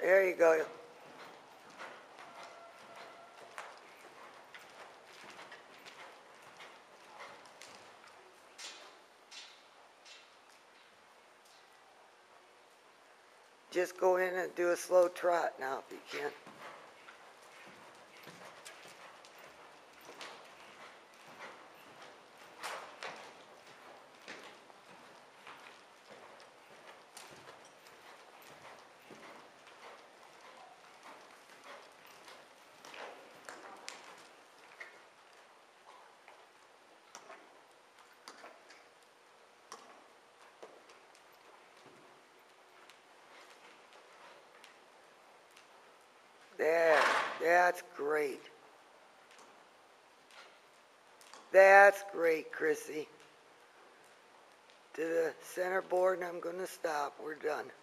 There you go. Just go in and do a slow trot now if you can. There, that's great. That's great, Chrissy. To the center board, and I'm going to stop. We're done.